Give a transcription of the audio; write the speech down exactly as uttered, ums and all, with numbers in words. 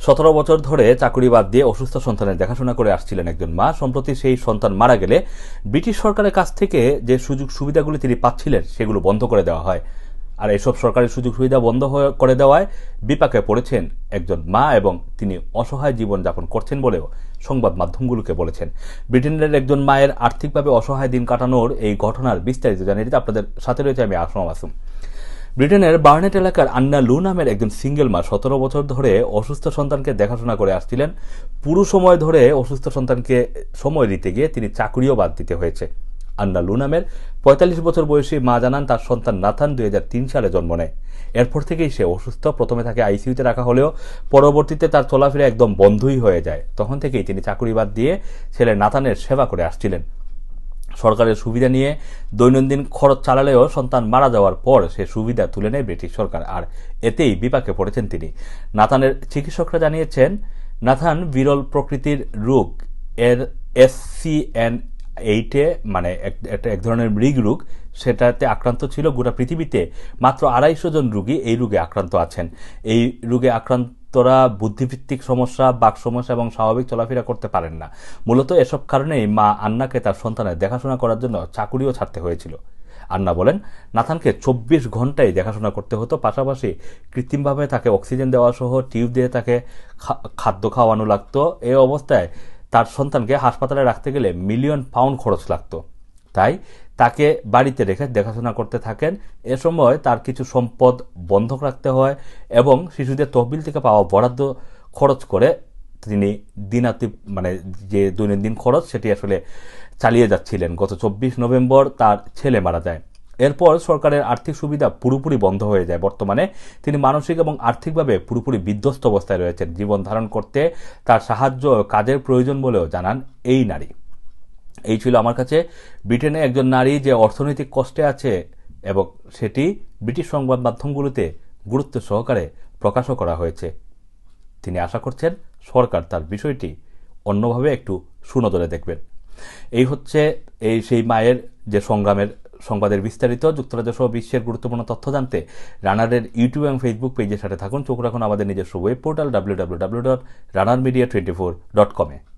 সতেরো বছর ধরে চাকুরি বাদ দিয়ে অসুস্থ সন্তানের দেখাশোনা করে আসছিলেন একজন মা। সম্প্রতি সেই সন্তান মারা গেলে ব্রিটিশ সরকারের কাছ থেকে যে সুযোগ সুবিধাগুলি তিনি পাচ্ছিলেন সেগুলো বন্ধ করে দেওয়া হয়। আর এসব সরকারি সুযোগ সুবিধা বন্ধ করে দেওয়ায় বিপাকে পড়েছেন একজন মা এবং তিনি অসহায় জীবনযাপন করছেন বলেও সংবাদ মাধ্যমগুলোকে বলেছেন। ব্রিটেনের একজন মায়ের আর্থিকভাবে অসহায় দিন কাটানোর এই ঘটনার বিস্তারিত জানিয়ে দিতে আপনাদের সাথে রয়েছে আমি এস এম মাসুম। ব্রিটেনের বার্নেট এলাকার আন্না লু নামের একজন সিঙ্গেল মা সতেরো বছর ধরে অসুস্থ সন্তানকে দেখাশোনা করে আসছিলেন। পুরো সময় ধরে অসুস্থ সন্তানকে সময় দিতে গিয়ে তিনি চাকুরিও বাদ দিতে হয়েছে। আন্না লু নামের পঁয়তাল্লিশ বছর বয়সী মা জানান তার সন্তান নাথান দুই হাজার তিন সালে জন্ম নেয়। এরপর থেকেই সে অসুস্থ। প্রথমে তাকে আইসিইউতে রাখা হলেও পরবর্তীতে তার চলাফেরা একদম বন্ধই হয়ে যায়। তখন থেকেই তিনি চাকুরি বাদ দিয়ে ছেলে নাথানের সেবা করে আসছিলেন। সরকারের সুবিধা নিয়ে দৈনন্দিন খরচ চালালেও সন্তান মারা যাওয়ার পর সে সুবিধা তুলে নেয় ব্রিটিশ সরকার, আর এতেই বিপাকে পড়েছেন তিনি। নাথানের চিকিৎসকরা জানিয়েছেন নাথান বিরল প্রকৃতির রোগ এর এস সি এন এইটে মানে এক ধরনের মৃগ রোগ, সেটাতে আক্রান্ত ছিল। গোটা পৃথিবীতে মাত্র আড়াইশো জন রোগী এই রোগে আক্রান্ত আছেন। এই রোগে আক্রান্তরা বুদ্ধিভিত্তিক সমস্যা, বাক সমস্যা এবং স্বাভাবিক চলাফেরা করতে পারেন না। মূলত এসব কারণেই মা আন্নাকে তার সন্তানের দেখাশোনা করার জন্য চাকুরিও ছাড়তে হয়েছিল। আন্না বলেন নাথানকে চব্বিশ ঘন্টায় দেখাশোনা করতে হতো, পাশাপাশি কৃত্রিমভাবে তাকে অক্সিজেন দেওয়া সহ টিউব দিয়ে তাকে খাদ্য খাওয়ানো লাগতো। এই অবস্থায় তার সন্তানকে হাসপাতালে রাখতে গেলে মিলিয়ন পাউন্ড খরচ লাগত। তাই তাকে বাড়িতে রেখে দেখাশোনা করতে থাকেন। এ সময় তার কিছু সম্পদ বন্ধক রাখতে হয় এবং শিশুদের তহবিল থেকে পাওয়া বরাদ্দ খরচ করে তিনি দিনাতি মানে যে দৈনন্দিন খরচ সেটি আসলে চালিয়ে যাচ্ছিলেন। গত চব্বিশ নভেম্বর তার ছেলে মারা যায়। এরপর সরকারের আর্থিক সুবিধা পুরোপুরি বন্ধ হয়ে যায়। বর্তমানে তিনি মানসিক এবং আর্থিকভাবে পুরোপুরি বিধ্বস্ত অবস্থায় রয়েছেন। জীবন ধারণ করতে তার সাহায্য কাজের প্রয়োজন বলেও জানান এই নারী। এই ছিল আমার কাছে ব্রিটেনে একজন নারী যে অর্থনৈতিক কষ্টে আছে এবং সেটি ব্রিটিশ সংবাদ মাধ্যমগুলোতে গুরুত্ব সহকারে প্রকাশও করা হয়েছে। তিনি আশা করছেন সরকার তার বিষয়টি অন্যভাবে একটু সুনজরে দেখবেন। এই হচ্ছে এই সেই মায়ের যে সংগ্রামের সংবাদের বিস্তারিত। যুক্তরাজ্য সহ বিশ্বের গুরুত্বপূর্ণ তথ্য জানতে রানারের ইউটিউব এবং ফেসবুক পেজের সাথে থাকুন। চোখ রাখুন আমাদের নিজস্ব web portal W W W dot runner media twenty four dot কমে।